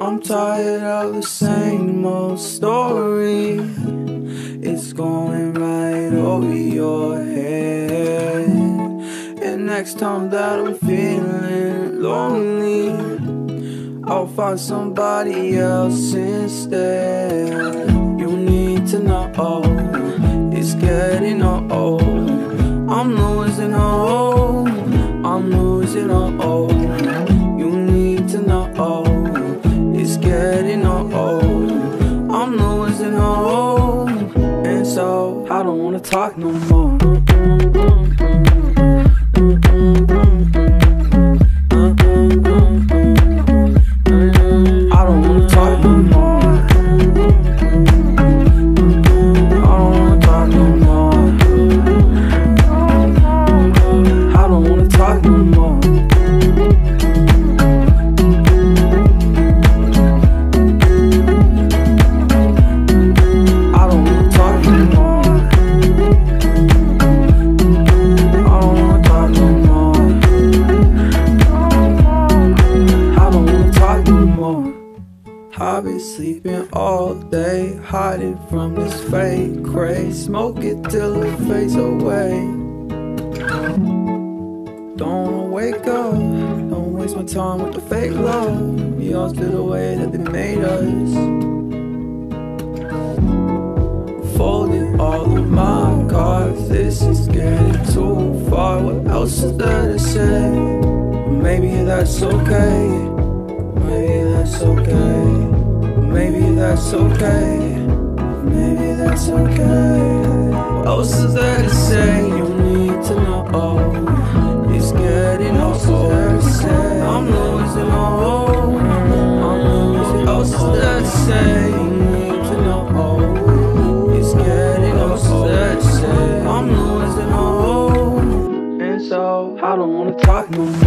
I'm tired of the same old story. It's going right over your head. And next time that I'm feeling lonely, I'll find somebody else instead. You need to know it's getting old. I'm losing hope, I'm losing hope. You need to know it's getting old. I'm losing hope, and so I don't wanna talk no more. I've been sleeping all day, hiding from this fake craze. Smoke it till it fades away. Don't wake up, don't waste my time with the fake love. Yours to the way that they made us. Folded all of my cards, this is getting too far. What else is there to say? Maybe that's okay, maybe that's okay. Maybe that's okay, maybe that's okay. What else is there to say? You need to know it's getting old. I'm losing hope, I'm losing. What else is there to say? You need to know it's getting old. What else is there to say? I'm losing hope, and so I don't wanna talk no more.